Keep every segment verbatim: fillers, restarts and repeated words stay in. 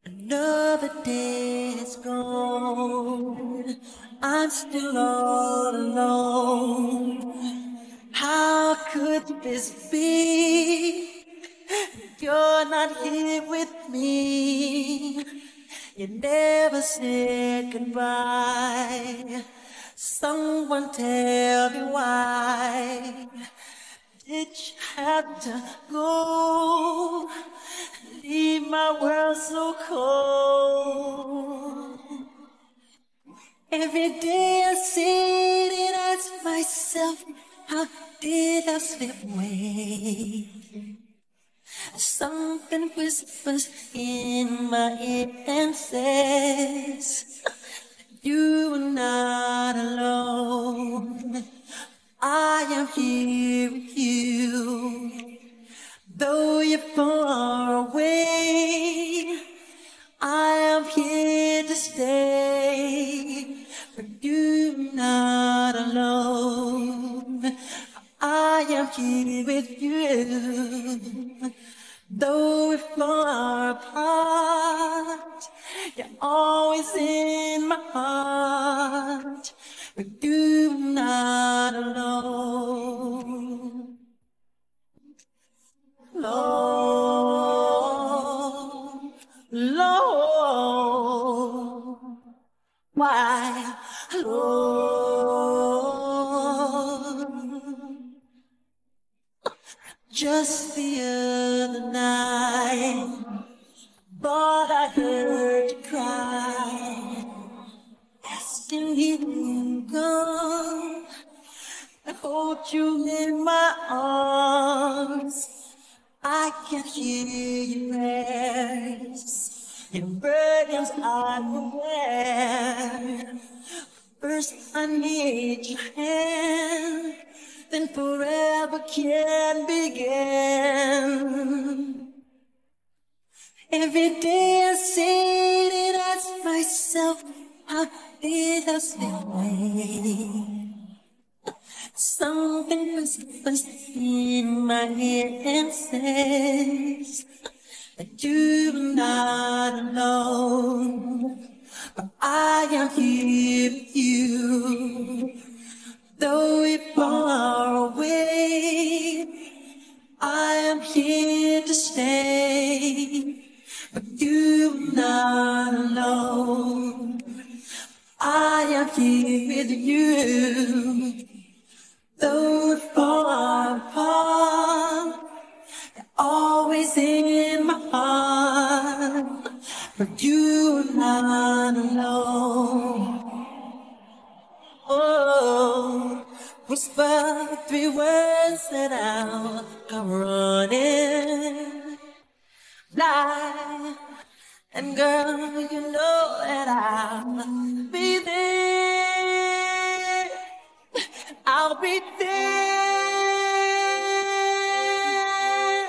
Another day is gone. I'm still all alone. How could this be? You're not here with me. You never said goodbye. Someone tell me why did you have to go? Leave my world so cold. Every day I sit and ask myself, how did I slip away? Something whispers in my ear and says, you are not alone. I am here with you. Though you're far away, I am here to stay. But you're not alone. I am here with you. Though we're far apart, you're always in my heart. But you're not alone. Lord, Lord, why, Lord? Just the other night, thought I heard you cry, asking me to come and hold you in my arms. I can hear your prayers, your burdens I will bear. First I need your hand, then forever can begin. Every day I sit and ask myself, how did I slip away? Something whispers in my ear and says that you're not alone. But I am here with you. Though you're far away, I am here to stay. But you're not alone. I am here with you. Though we're far apart, you're always in my heart. But you're not alone. Oh, whisper three words that I'll come running. Fly, and girl, you know that I'll be there. I'll be there.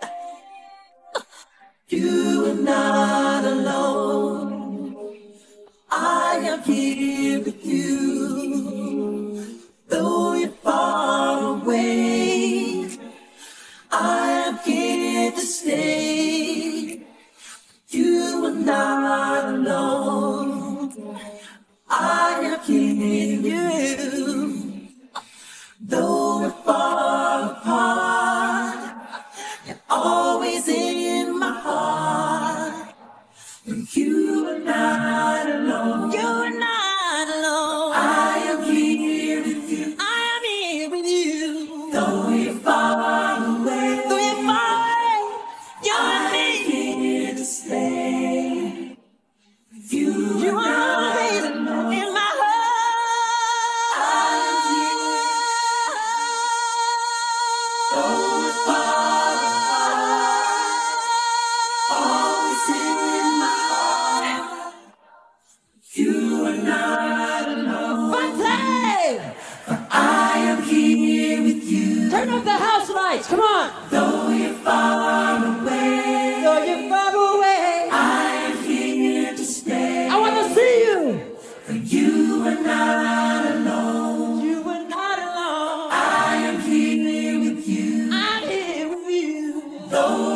You are not alone. I am here with you. Though you're far away, I am here to stay. You are not alone. I am here with you. Though we're far apart, you're always in my heart. And you are not alone. You are not alone. I am here with you. I am here with you. Though you're far away, though you're far away, you're here to stay. You, you are always in my heart. Turn off the house lights, come on! Though you're far away, though you're far away, I am here to stay. I want to see you! For you are not alone. You are not alone. I am here with you. I'm here with you. Though